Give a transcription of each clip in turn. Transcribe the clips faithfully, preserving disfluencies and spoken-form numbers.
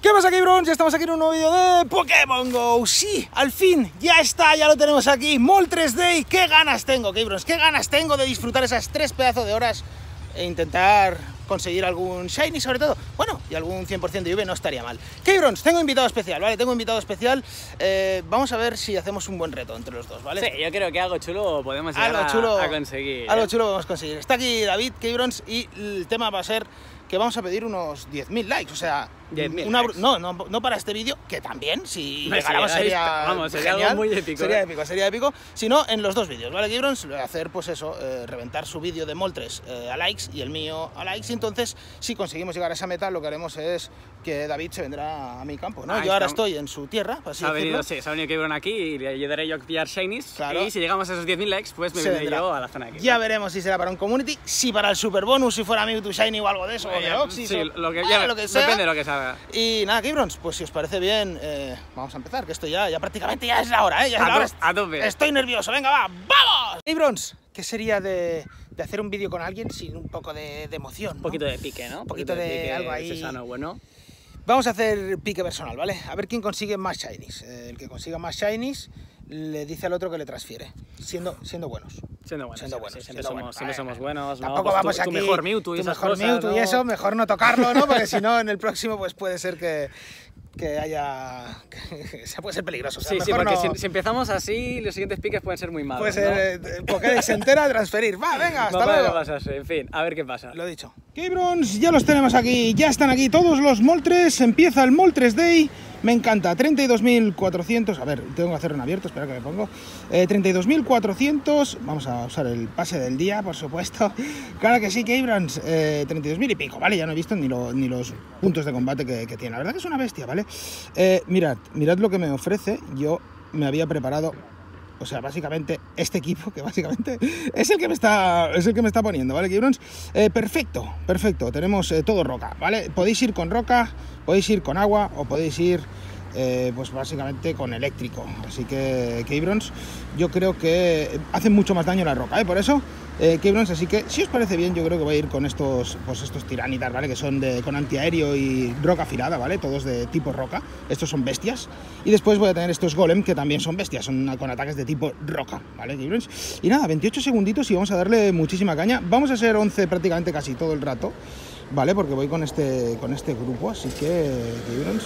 ¿Qué pasa, K-Brons? Ya estamos aquí en un nuevo vídeo de Pokémon Go. Sí, al fin, ya está, ya lo tenemos aquí. Moltres Day. ¿Qué ganas tengo, K-Brons? ¿Qué ganas tengo de disfrutar esas tres pedazos de horas e intentar conseguir algún Shiny, sobre todo? Bueno, y algún cien por ciento de V no estaría mal. K-Brons, tengo invitado especial, ¿vale? Tengo invitado especial. Eh, vamos a ver si hacemos un buen reto entre los dos, ¿vale? Sí, yo creo que algo chulo podemos llegar algo chulo, a, a conseguir. Algo ¿eh? chulo podemos conseguir. Está aquí David, K-Brons, y el tema va a ser que vamos a pedir unos diez mil likes, o sea, diez mil una, likes. No, no, no para este vídeo, que también, si Me llegáramos sería, vamos, sería genial, algo muy épico. Sería ¿eh? épico, sería épico, sino en los dos vídeos, ¿vale, K-Brons? Voy a hacer, pues eso, eh, reventar su vídeo de Moltres eh, a likes y el mío a likes, y entonces, si conseguimos llegar a esa meta, lo que haremos es que David se vendrá a mi campo, ¿no? Ahí Yo ahora está. estoy en su tierra, por así Se ha venido, decirlo. sí, se ha venido K-Bron aquí y le ayudaré yo a pillar Shinies. Claro. Y si llegamos a esos diez mil likes, pues me Se vendré vendrá. yo a la zona aquí. Ya veremos si será para un community, si para el super bonus, si fuera Mewtwo Shiny o algo de eso, o de Oxys, sí, o lo que, ah, ya, lo que sea. depende de lo que salga. Y nada, K-Brons, pues si os parece bien, eh, vamos a empezar, que esto ya, ya prácticamente ya es la hora, ¿eh? Ya es A la hora. to- a tope. Estoy nervioso, venga, va, ¡vamos! K-Brons, ¿qué sería de, de hacer un vídeo con alguien sin un poco de, de emoción, Un ¿no? poquito de pique, ¿no? Un poquito de pique, algo ahí. ese sano, bueno. Vamos a hacer pique personal, ¿vale? A ver quién consigue más Shinies. Eh, el que consiga más Shinies le dice al otro que le transfiere, siendo, siendo buenos. Siendo buenos, Siendo sí, buenos, sí, siempre, siendo somos, buenos. siempre Vale, somos vale. buenos, ¿no? Tampoco Pues vamos tu, aquí. tu mejor Mewtwo y tu esas mejor cosas, Mewtwo ¿no? y eso, mejor no tocarlo, ¿no? Porque si no, en el próximo pues puede ser que, que haya... que se puede ser peligroso. O sea, Sí, sí, mejor porque no- si, si empezamos así, los siguientes piques pueden ser muy malos, Pues ¿no? eh, Pokédex entera a transferir. Va, venga, hasta No puede luego. pasarse, en fin, a ver qué pasa. Lo dicho. K-Brons, ya los tenemos aquí, ya están aquí todos los Moltres, empieza el Moltres Day, me encanta, treinta y dos mil cuatrocientos, a ver, tengo que hacerlo en abierto, espera que me pongo, eh, treinta y dos mil cuatrocientos, vamos a usar el pase del día, por supuesto, claro que sí, K-Brons, eh, treinta y dos mil y pico, ¿vale? Ya no he visto ni, lo, ni los puntos de combate que, que tiene, la verdad que es una bestia, ¿vale? Eh, mirad, mirad lo que me ofrece, yo me había preparado... O sea, básicamente, este equipo, que básicamente es el que me está, es el que me está poniendo, ¿vale, K-Brons? Eh, perfecto, perfecto, tenemos eh, todo roca, ¿vale? Podéis ir con roca, podéis ir con agua o podéis ir, eh, pues básicamente con eléctrico. Así que, K-Brons, yo creo que hace mucho más daño la roca, ¿eh? Por eso, eh, K-Brons, así que, si os parece bien, yo creo que voy a ir con estos, pues estos tiranitar, ¿vale? Que son de, con antiaéreo y roca afilada, ¿vale? Todos de tipo roca, estos son bestias. Y después voy a tener estos golem, que también son bestias, son con ataques de tipo roca, ¿vale, K-Brons? Y nada, veintiocho segunditos y vamos a darle muchísima caña. Vamos a ser once prácticamente casi todo el rato, ¿vale? Porque voy con este, con este grupo, así que, K-Brons,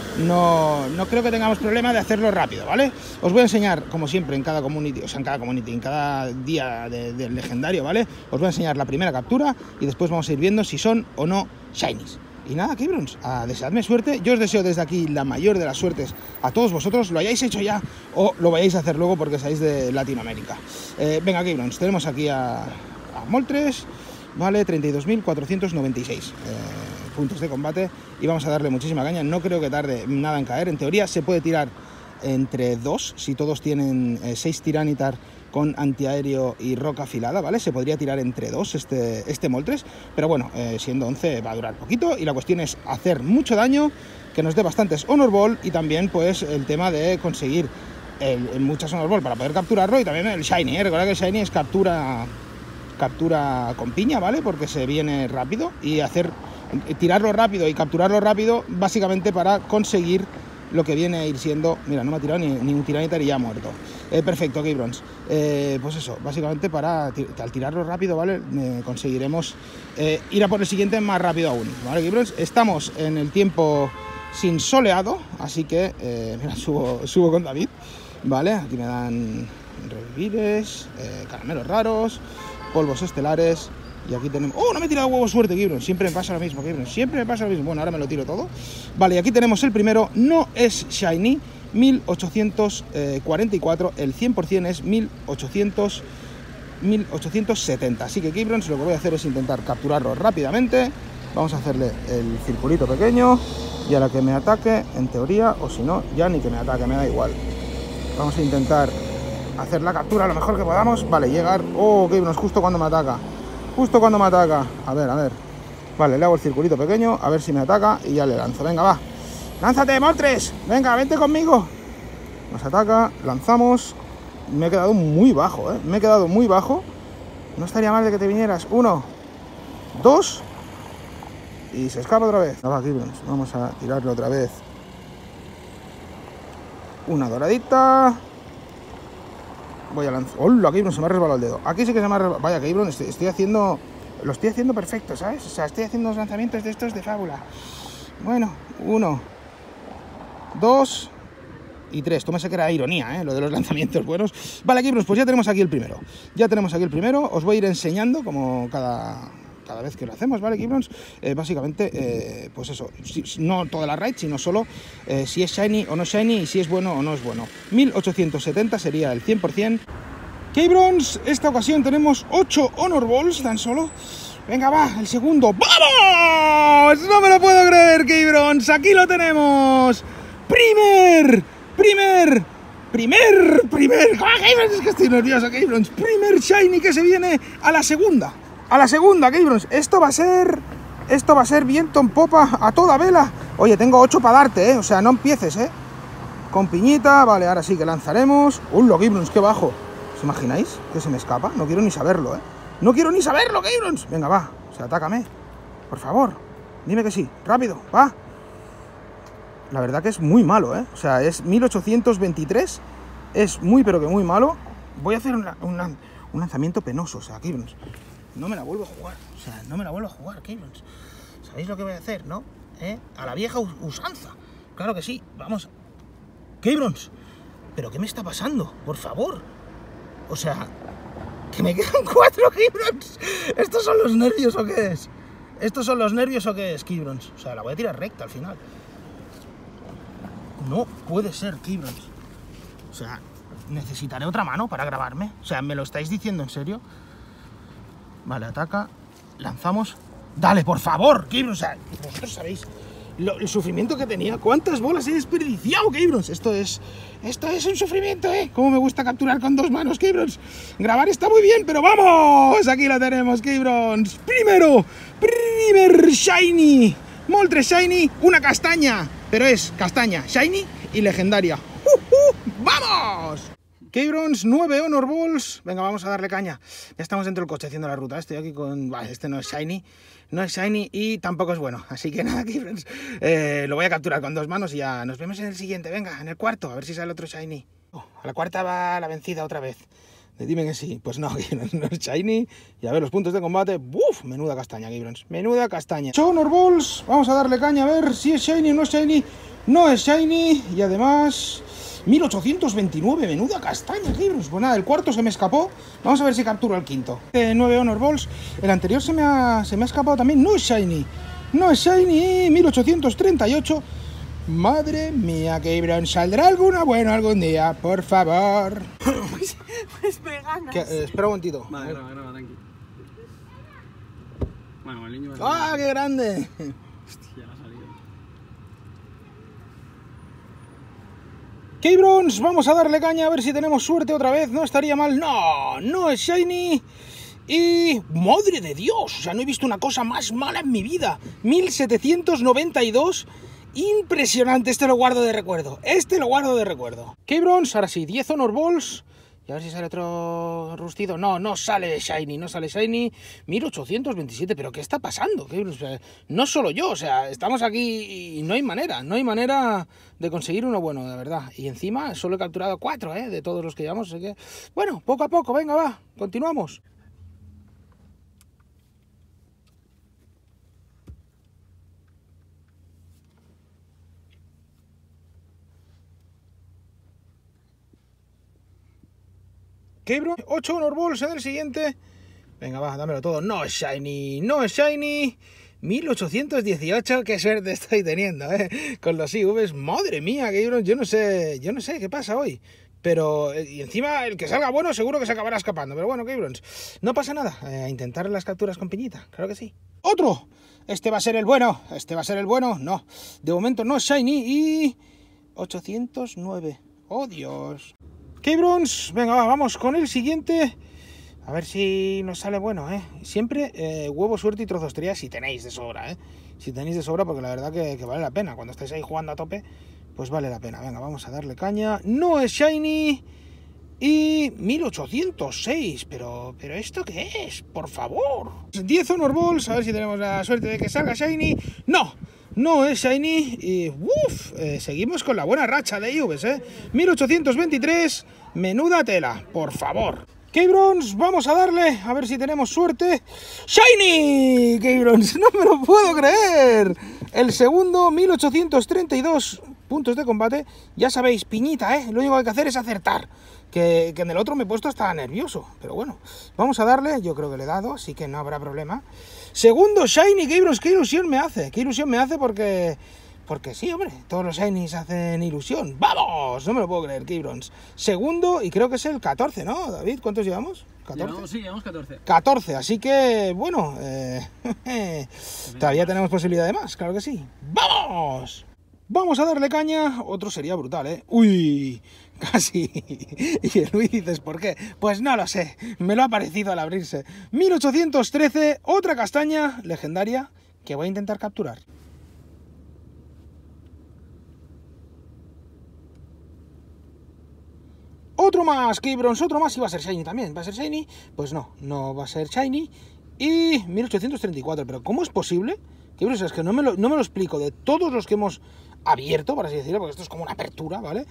no, no creo que tengamos problema de hacerlo rápido, ¿vale? Os voy a enseñar, como siempre, en cada community, o sea, en cada community, en cada día del de legendario, ¿vale? Os voy a enseñar la primera captura y después vamos a ir viendo si son o no shinies. Y nada, K-Brons, a deseadme suerte. Yo os deseo desde aquí la mayor de las suertes a todos vosotros, lo hayáis hecho ya o lo vayáis a hacer luego porque seáis de Latinoamérica. Eh, venga, K-Brons, tenemos aquí a, a Moltres, vale, treinta y dos mil cuatrocientos noventa y seis eh, puntos de combate y vamos a darle muchísima caña. No creo que tarde nada en caer. En teoría se puede tirar entre dos, si todos tienen eh, seis tiranitar con antiaéreo y roca afilada, ¿vale? Se podría tirar entre dos este, este Moltres, pero bueno, eh, siendo once va a durar poquito y la cuestión es hacer mucho daño, que nos dé bastantes Honor Ball y también pues el tema de conseguir el, el muchas Honor Ball para poder capturarlo y también el Shiny, ¿eh? Recuerda que el Shiny es captura, captura con piña, ¿vale? Porque se viene rápido y hacer, tirarlo rápido y capturarlo rápido básicamente para conseguir lo que viene a ir siendo... Mira, no me ha tirado ni, ni un tiranitar y ya ha muerto. Eh, perfecto, K-Brons. Eh, pues eso, básicamente para al tirarlo rápido, ¿vale? Eh, conseguiremos eh, ir a por el siguiente más rápido aún, ¿vale, K-Brons? Estamos en el tiempo sin soleado, así que, eh, mira, subo, subo con David, ¿vale? Aquí me dan revivires, eh, caramelos raros, polvos estelares... Y aquí tenemos... ¡Oh, no me he tirado huevo suerte, K-Brons! Siempre me pasa lo mismo, K-Brons. Siempre me pasa lo mismo. Bueno, ahora me lo tiro todo. Vale, y aquí tenemos el primero. No es Shiny. mil ochocientos cuarenta y cuatro. El cien por cien es mil ochocientos setenta. Así que, K-Brons, lo que voy a hacer es intentar capturarlo rápidamente. Vamos a hacerle el circulito pequeño. Y a la que me ataque, en teoría, o si no, ya ni que me ataque, me da igual. Vamos a intentar hacer la captura lo mejor que podamos. Vale, llegar... ¡Oh, K-Brons! Justo cuando me ataca. Justo cuando me ataca, a ver, a ver. Vale, le hago el circulito pequeño, a ver si me ataca y ya le lanzo. Venga, va. ¡Lánzate, Moltres! Venga, vente conmigo. Nos ataca, lanzamos. Me he quedado muy bajo, ¿eh? Me he quedado muy bajo. No estaría mal de que te vinieras. Uno, dos. Y se escapa otra vez. Va, Gibrons, vamos a tirarle otra vez. Una doradita. Voy a lanzar. ¡Hola, Gibrons! Se me ha resbalado el dedo. Aquí sí que se me ha resbalado. Vaya, Gibrons, estoy, estoy haciendo... Lo estoy haciendo perfecto, ¿sabes? O sea, estoy haciendo los lanzamientos de estos de fábula. Bueno, uno, dos y tres. Tómese que era ironía, ¿eh? Lo de los lanzamientos buenos. Vale, Gibrons, pues ya tenemos aquí el primero. Ya tenemos aquí el primero. Os voy a ir enseñando como cada... cada vez que lo hacemos, ¿vale, Gibrons? Eh, básicamente, eh, pues eso, si, no toda la raid, sino solo eh, si es shiny o no shiny y si es bueno o no es bueno. mil ochocientos setenta sería el cien por cien. Gibrons, esta ocasión tenemos ocho Honor Balls tan solo. Venga, va, el segundo. ¡Vamos! No me lo puedo creer, Gibrons. Aquí lo tenemos. Primer, primer, primer, primer. ¡Ah, Gibrons! Es que estoy nervioso, Gibrons. Primer shiny que se viene a la segunda. A la segunda, Gibrons. Esto va a ser... Esto va a ser viento en popa a toda vela. Oye, tengo ocho para darte, ¿eh? O sea, no empieces, ¿eh? Con piñita. Vale, ahora sí que lanzaremos. ¡Uy, Gibrons! ¡Qué bajo! ¿Os imagináis que se me escapa? No quiero ni saberlo, ¿eh? ¡No quiero ni saberlo, Gibrons! Venga, va. O sea, atácame. Por favor. Dime que sí. Rápido. Va. La verdad que es muy malo, ¿eh? O sea, es mil ochocientos veintitrés. Es muy, pero que muy malo. Voy a hacer una, una, un lanzamiento penoso, o sea, Gibrons. No me la vuelvo a jugar, o sea, no me la vuelvo a jugar, Gibrons. ¿Sabéis lo que voy a hacer, no? ¿Eh? A la vieja usanza. Claro que sí, vamos. Gibrons, ¿pero qué me está pasando? Por favor. O sea, que me quedan cuatro, Gibrons. ¿Estos son los nervios o qué es? ¿Estos son los nervios o qué es, Gibrons? O sea, la voy a tirar recta al final. No puede ser, Gibrons. O sea, necesitaré otra mano para grabarme. O sea, ¿me lo estáis diciendo en serio? Vale, ataca, lanzamos. Dale, por favor, Gibrons. O sea, vosotros sabéis lo, el sufrimiento que tenía. ¿Cuántas bolas he desperdiciado, Gibrons? Esto es, esto es un sufrimiento, ¿eh? Cómo me gusta capturar con dos manos, Gibrons. Grabar está muy bien, pero ¡vamos! Aquí lo tenemos, Gibrons. Primero, primer shiny. Moltres shiny, una castaña. Pero es castaña, shiny y legendaria. ¡Uh, uh! ¡Vamos! Gibrons, nueve Honor Balls. Venga, vamos a darle caña. Ya estamos dentro del coche haciendo la ruta. Estoy aquí con... Vale, este no es shiny. No es shiny y tampoco es bueno. Así que nada, Gibrons. Eh, lo voy a capturar con dos manos y ya nos vemos en el siguiente. Venga, en el cuarto. A ver si sale otro shiny. Oh, a la cuarta va la vencida otra vez. Dime que sí. Pues no, Gibrons, no es shiny. Y a ver los puntos de combate. ¡Buf! Menuda castaña, Gibrons. Menuda castaña. ocho Honor Balls. Vamos a darle caña a ver si es shiny o no es shiny. No es shiny. Y además... mil ochocientos veintinueve, menuda castaña, Gibrons. Pues nada, el cuarto se me escapó. Vamos a ver si capturo el quinto. Eh, nueve Honor Balls. El anterior se me, ha, se me ha escapado también. No es shiny. No es shiny. mil ochocientos treinta y ocho. Madre mía, Gibrons. ¿Saldrá alguna? Bueno, algún día, por favor. Pues, pues me ganas. Eh, espera un momentito. Vale, graba, graba, tranqui. Bueno, el niño va ¡Ah, qué grande! Hostia, la ha salido. Gibrons, vamos a darle caña a ver si tenemos suerte otra vez. No estaría mal. No, no es shiny. Y... ¡madre de Dios! O sea, no he visto una cosa más mala en mi vida. mil setecientos noventa y dos. Impresionante. Este lo guardo de recuerdo. Este lo guardo de recuerdo. Gibrons, ahora sí, diez Honor Balls. Y a ver si sale otro rustido. No, no sale shiny, no sale shiny. mil ochocientos veintisiete, pero ¿qué está pasando? O sea, no solo yo, o sea, estamos aquí y no hay manera, no hay manera de conseguir uno bueno, de verdad. Y encima solo he capturado cuatro, ¿eh? De todos los que llevamos, así que... Bueno, poco a poco, venga, va, continuamos. Gibrons, ocho Honor Balls en el siguiente. Venga, va, dámelo todo. No es shiny, no es shiny. mil ochocientos dieciocho, qué suerte estoy teniendo, eh. Con los I Vs, madre mía, Gibrons, yo no sé, yo no sé qué pasa hoy. Pero, y encima, el que salga bueno seguro que se acabará escapando. Pero bueno, Gibrons, no pasa nada. Eh, a intentar las capturas con piñita, claro que sí. ¡Otro! Este va a ser el bueno, este va a ser el bueno. No, de momento no es shiny y... ochocientos nueve. ¡Oh, Dios! Gibrons, venga, va, vamos con el siguiente. A ver si nos sale bueno, ¿eh? Siempre eh, huevo, suerte y trozostería si tenéis de sobra, ¿eh? Si tenéis de sobra, porque la verdad que, que vale la pena. Cuando estáis ahí jugando a tope, pues vale la pena. Venga, vamos a darle caña. No es shiny. Y mil ochocientos seis, pero, pero ¿esto qué es? Por favor. diez Honor Balls, a ver si tenemos la suerte de que salga Shiny. No, no es Shiny. Y uff, eh, seguimos con la buena racha de I Vs, ¿eh? mil ochocientos veintitrés, menuda tela, por favor. K-Bronze, vamos a darle, a ver si tenemos suerte. ¡Shiny! K-Bronze, no me lo puedo creer. El segundo, mil ochocientos treinta y dos puntos de combate. Ya sabéis, piñita, ¿eh? Lo único que hay que hacer es acertar. Que, que en el otro me he puesto hasta nervioso. Pero bueno, vamos a darle, yo creo que le he dado, así que no habrá problema. Segundo, Shiny, K-Bronze, qué ilusión me hace. Qué ilusión me hace porque... Porque sí, hombre, todos los Shinies hacen ilusión. ¡Vamos! No me lo puedo creer, K-Bronze. Segundo, y creo que es el catorce, ¿no, David? ¿Cuántos llevamos? ¿catorce? Llevamos, sí, llevamos catorce. catorce, así que, bueno, eh, todavía tenemos posibilidad de más, claro que sí. ¡Vamos! Vamos a darle caña. Otro sería brutal, ¿eh? ¡Uy! Casi. Y el Luis dices, ¿por qué? Pues no lo sé, me lo ha parecido al abrirse. mil ochocientos trece, otra castaña legendaria que voy a intentar capturar. Otro más, K-Bronze, otro más, y va a ser Shiny también. ¿Va a ser Shiny? Pues no, no va a ser Shiny. Y mil ochocientos treinta y cuatro, pero ¿cómo es posible? K-Bronze, es que no me, lo, no me lo explico. De todos los que hemos abierto, por así decirlo, porque esto es como una apertura, ¿vale?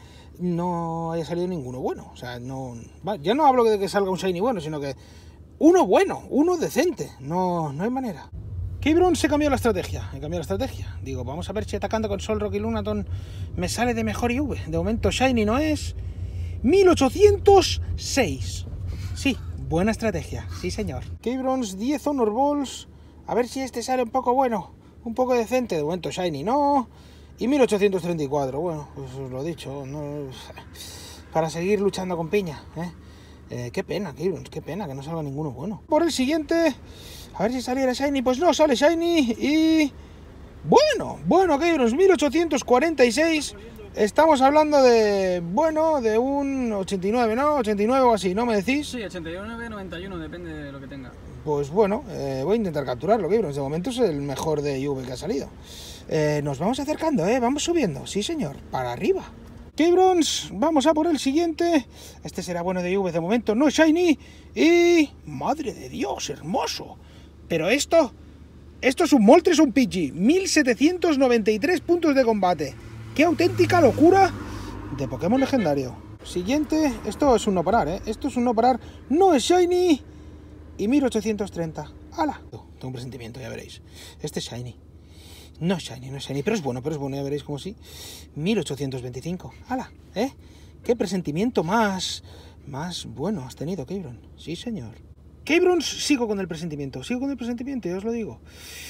No haya salido ninguno bueno. O sea, no... Ya no hablo de que salga un Shiny bueno, sino que uno bueno, uno decente. No, no hay manera. K-Bronze se cambió la estrategia, he cambiado la estrategia. Digo, vamos a ver si atacando con Solrock y Lunaton me sale de mejor I V. De momento Shiny no es... mil ochocientos seis. Sí, buena estrategia, sí señor. K-Bronze, diez Honor Balls. A ver si este sale un poco bueno, un poco decente. De momento Shiny no. Y mil ochocientos treinta y cuatro, bueno, pues os lo he dicho, no, para seguir luchando con piña, ¿eh? Eh, qué pena, K-Bronze, qué pena que no salga ninguno bueno. Por el siguiente, a ver si saliera Shiny. Pues no, sale Shiny y... Bueno, bueno, K-Bronze, mil ochocientos cuarenta y seis. Estamos hablando de, bueno, de un ochenta y nueve, ¿no? ochenta y nueve o así, ¿no me decís? Sí, ochenta y nueve, noventa y uno, depende de lo que tenga. Pues bueno, eh, voy a intentar capturarlo, K-Bronze. De momento es el mejor de I V que ha salido. Eh, nos vamos acercando, ¿eh? Vamos subiendo, sí señor, para arriba. K-Bronze, vamos a por el siguiente. Este será bueno de I V, de momento no es Shiny. Y... ¡Madre de Dios, hermoso! Pero esto... Esto es un Moltres, un Pidgey. mil setecientos noventa y tres puntos de combate. ¡Qué auténtica locura de Pokémon legendario! Siguiente, esto es un no parar, ¿eh? Esto es un no parar, no es Shiny. Y mil ochocientos treinta. ¡Hala! Tengo un presentimiento, ya veréis. Este es Shiny. No es Shiny, no es Shiny, pero es bueno, pero es bueno, ya veréis como sí. mil ochocientos veinticinco. ¡Hala! ¿Eh? ¡Qué presentimiento más... más bueno has tenido, K-Bronze! Sí, señor. K-Bronze, sigo con el presentimiento, sigo con el presentimiento, ya os lo digo.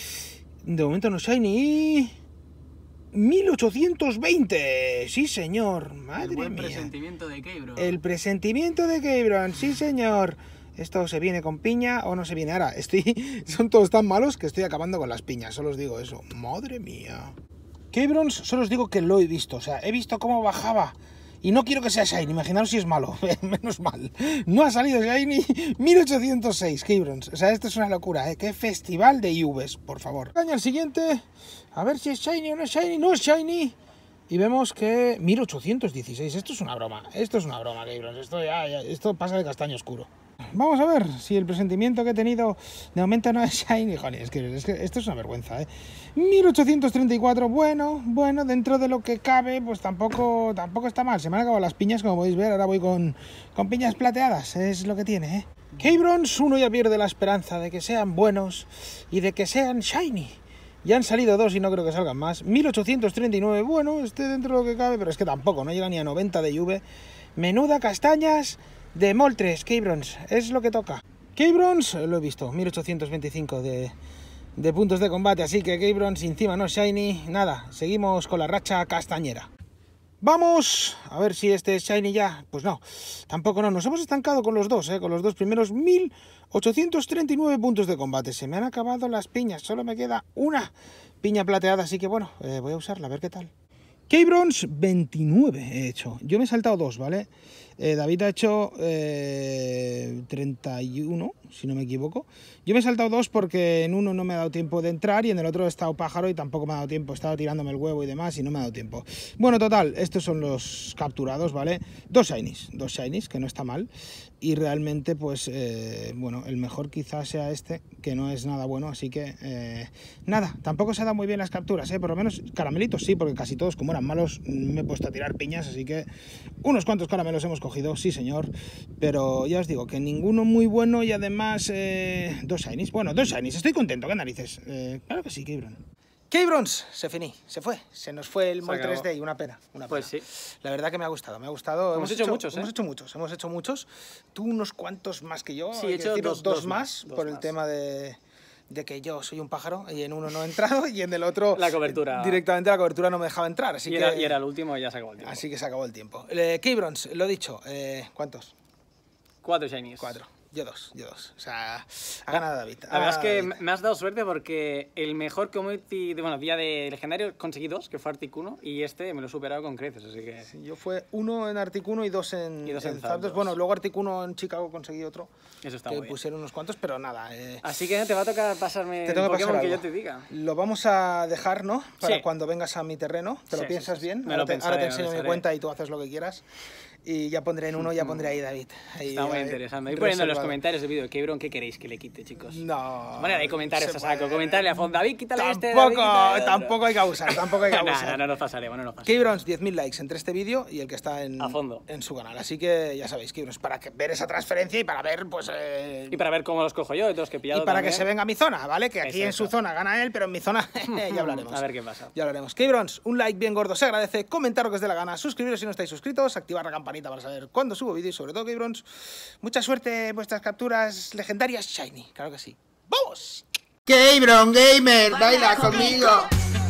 De momento no es Shiny y... mil ochocientos veinte, sí señor, madre El buen mía. presentimiento de K-Bronze. El presentimiento de K-Bronze, sí señor. Esto se viene con piña o no se viene. Ahora, estoy, son todos tan malos que estoy acabando con las piñas, solo os digo eso. Madre mía. K-Bronze, solo os digo que lo he visto, o sea, he visto cómo bajaba. Y no quiero que sea Shiny, imaginaos si es malo, menos mal. No ha salido Shiny, mil ochocientos seis, K-Bronze. O sea, esto es una locura, ¿eh? Qué festival de I Vs, por favor. Caña el siguiente, a ver si es Shiny o no es Shiny, no es Shiny. Y vemos que mil ochocientos dieciséis, esto es una broma, esto es una broma, K-Bronze. Esto, ya, ya, esto pasa de castaño oscuro. Vamos a ver si el presentimiento que he tenido de momento no es Shiny. Joder, es que, es que esto es una vergüenza, ¿eh? mil ochocientos treinta y cuatro, bueno, bueno, dentro de lo que cabe, pues tampoco, tampoco está mal. Se me han acabado las piñas, como podéis ver, ahora voy con, con piñas plateadas, es lo que tiene, ¿eh? K-Bronze, uno ya pierde la esperanza de que sean buenos y de que sean Shiny. Ya han salido dos y no creo que salgan más. mil ochocientos treinta y nueve, bueno, este dentro de lo que cabe, pero es que tampoco, no llega ni a noventa de I V. Menuda castañas de Moltres, K-Bronze, es lo que toca. K-Bronze, lo he visto, mil ochocientos veinticinco de, de puntos de combate, así que K-Bronze encima no es Shiny, nada, seguimos con la racha castañera. Vamos, a ver si este es Shiny ya, pues no, tampoco no, nos hemos estancado con los dos, eh, con los dos primeros, mil ochocientos treinta y nueve puntos de combate, se me han acabado las piñas, solo me queda una piña plateada, así que bueno, eh, voy a usarla, a ver qué tal. K-Bronze veintinueve he hecho, yo me he saltado dos, ¿vale? Eh, David ha hecho eh, treinta y uno, si no me equivoco. Yo me he saltado dos porque en uno no me ha dado tiempo de entrar y en el otro he estado pájaro y tampoco me ha dado tiempo. He estado tirándome el huevo y demás y no me ha dado tiempo. Bueno, total, estos son los capturados, ¿vale? Dos shinies, dos shinies, que no está mal. Y realmente, pues, eh, bueno, el mejor quizás sea este, que no es nada bueno. Así que, eh, nada, tampoco se dan muy bien las capturas, ¿eh? Por lo menos caramelitos sí, porque casi todos, como eran malos, me he puesto a tirar piñas. Así que unos cuantos caramelos hemos cogido, sí señor. Pero ya os digo que ninguno muy bueno y además... Eh, dos shinies, bueno, dos shinies, estoy contento, ¿qué narices? Eh, claro que sí, Keybron. Keybrons, se finí, se fue, se nos fue el Mol tres D y una pena, una pena. Pues sí. La verdad que me ha gustado, me ha gustado. Hemos, hemos hecho, hecho muchos, ¿eh? Hemos hecho muchos, hemos hecho muchos. Tú unos cuantos más que yo, sí, he hecho decir, dos, dos, dos más, dos por más. el tema de, de que yo soy un pájaro y en uno no he entrado y en el otro... La cobertura. Directamente la cobertura no me dejaba entrar, así y que... Era, y era el último y ya se acabó el tiempo. Así que se acabó el tiempo. Eh, Keybrons, lo dicho, eh, ¿cuántos? Cuatro shinies. Cuatro. Yo dos, yo dos. O sea, ha ganado David. La verdad es que me has dado suerte porque el mejor community, de, bueno, día de legendario conseguí dos, que fue Articuno, y este me lo he superado con creces, así que... Sí, yo fue uno en Articuno y dos en, y dos en en Zapdos. Bueno, luego Articuno en Chicago conseguí otro. Eso está que muy bien. pusieron unos cuantos, pero nada. Eh, así que te va a tocar pasarme te tengo el que Pokémon pasar que algo. yo te diga. Lo vamos a dejar, ¿no? Para sí. cuando vengas a mi terreno. ¿Te sí, lo piensas sí, sí. bien? Me ahora, lo te, pensaré, ahora te enseño me mi cuenta y tú haces lo que quieras. Y ya pondré en uno, ya pondré ahí David. Ahí, Está muy ahí, interesante. Y poniendo en los comentarios del vídeo, Keybron, ¿qué queréis que le quite, chicos? No. Manera de comentarios a saco. Comentarle a fondo, David, quítale tampoco, este. David, quítale tampoco hay que abusar, tampoco hay que abusar. no, no, no nos pasaremos, no nos pasaremos. Keybrons, diez mil likes entre este vídeo y el que está en, a fondo. en su canal. Así que ya sabéis, Keybrons, para que, ver esa transferencia y para ver, pues... Eh, y para ver cómo los cojo yo y todos que he pillado Y para también. que se venga a mi zona, ¿vale? Que aquí Eso, en eso. su zona gana él, pero en mi zona ya hablaremos. A ver qué pasa. Ya hablaremos. Keybrons, un like bien gordo se agradece, comentar lo que os dé la gana, suscribiros si no estáis suscritos, activar la campanita para saber cuándo subo vídeos y sobre todo, Keybrons, mucha suerte en vuestras capturas legendarias shiny, claro que sí. ¡Vamos! Keybron Gamer, baila conmigo.